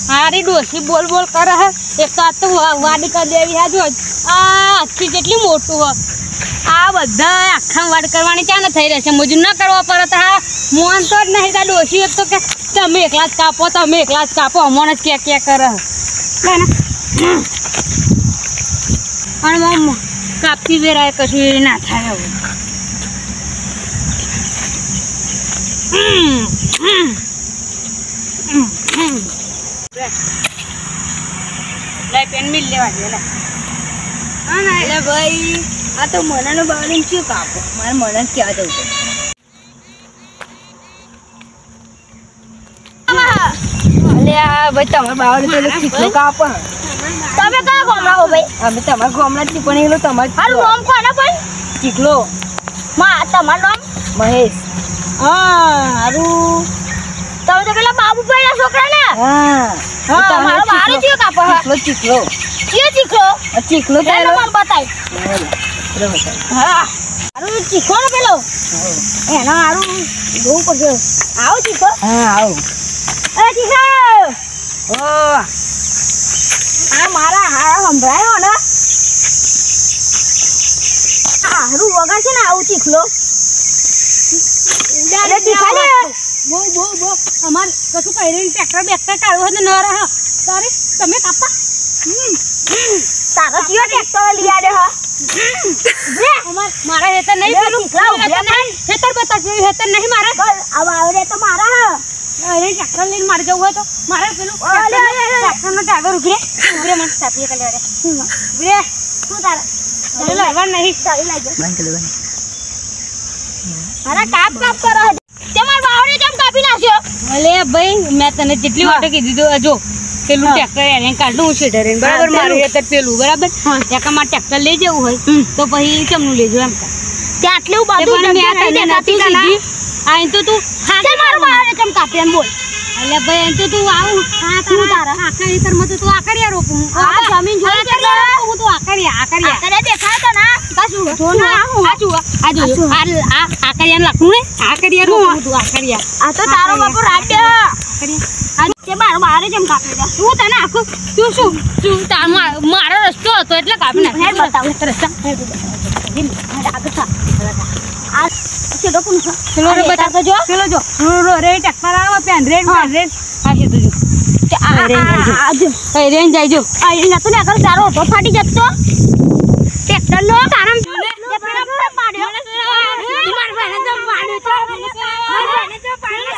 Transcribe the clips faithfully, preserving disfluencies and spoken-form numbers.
હારી ડોસી બોલ બોલ કરે હે એક તો આ તો વાડી કરી દેવી હે જો આ આખી કેટલી મોટું હે આ બધા આખા વાડ કરવાની ચાને થઈ રહેશે મજૂર ન કરવા પડે હા મોન તો જ નહીં તા ડોસી એક તો કે તમે એકલા જ કાપો તમે એકલા જ કાપો અમોને જ કે કે કરે ના ના અને મમ્મા કાપતી વેરાય કશું ના થાય હવે લે પેન મિલ લેવા દે લે હા ના એટલે ભાઈ આ તો મનાનો બાવળીને શું કાપો મારે મનાને ક્યાં જવું છે અલે આ ભાઈ તમારે બાવળી તો ચીકલો કાપો તમે કયા ગામડા હો ભાઈ અમે તમારા ગામડા થી પણ એલો તમાર હારું નામ કોને ભાઈ ચીકલો માં તમારું નામ મહેશ હા હારું તમે તો પેલા બાબુભાઈ ના છોકરા ને હા હા મારો બારે ચીયો કાપો ચીકલો ચીકલો ચીયો ચીકલો ચીકલો પેલો મને બતાય હા હારું ચીકલો ને પેલો એનો હારું બહુ પડ્યો આવો ચીકલો હા આવો એ ચીકલો ઓ આ મારા હારા સંભળાયો ને હારું વગર છે ને આવું ચીકલો ઉડાડે ચીખાલે બો બો બો અમાર કશું કઈરીને ટ્રેક્ટર બેક્ટર કાઢવો ને ન રહે તારે તમે કાપા તારો કયો ટ્રેક્ટર લઈ આડે હ રે અમાર મારા હેતર નહીં પેલું હેતર બતા જે હેતર નહીં મારે આ આવડે તો મારા હ અરે ટ્રેક્ટર લઈને મારે જવું હોય તો મારે પેલું ટ્રેક્ટર નો ટાગર ઉભરે ઉભરે મને સાપીએ કલે રે ઉભરે શું તારા અરે લાવવા નહીં તારી લાજો બંધ કરી બંધ મારા કાપ કાપ કરો તમાર બાવડે કેમ કાપી નાખ્યો અલે ભાઈ મેં તને કેટલી વાર કીધું તો જો પેલું ટ્રેક્ટર એને કાઢું હું શેડર એને બરાબર મારું હેતર પેલું બરાબર ત્યાં મારે ટ્રેક્ટર લઈ જવું હોય તો પછી ચમનું લેજો એમ ત્યાં આટલું બધું નથી સીધી આ તો તું હા મારું બાવડે કેમ કાપી એમ બોલ અલે ભાઈ એમ તો તું આવું હા તું તારા આખા હેતરમાં તો તું આકરિયા રોપું આ જમીન જોઈ એટલે હું તો આકરિયા આકરિયા આકરિયા દેખાય તો ના પાછું જો ના આ જો આ જો આ આકરિયા લખું ને આકરિયા રોપું તું આકરિયા આ તો તારો બાપો રાડે આકરિયા આ કે મારો બારે જેમ કાપી દે તું તને આખું તું શું તું તાર મારો રસ્તો હતો એટલે કાપી નાખ હે બતાવ રસ્તા હે આગળ થા આ ચલો કોણ ચલો રે બતા તો જો ચલો જો રો રે ટ્રેક્ટર આવો પેન રેડ રેડ આ છે તું જો આ આજો એ રેન જાયજો આ એ નતો ને આગળ તારો તો ફાટી જતો ટ્રેક્ટર નો તારમ કે પેલા પાડ્યો માર ભાઈને તો પાડ્યો તો માર ભાઈને તો પાડ્યો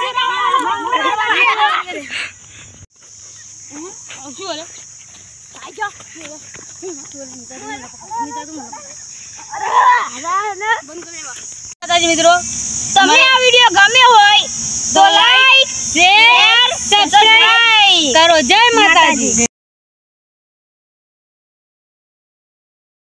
છે શું અરે આજો અરે મિત્રો તમને આ વિડિયો ગમે હોય તો લાઈક શેર સબસ્ક્રાઇબ કરો જય માતાજી।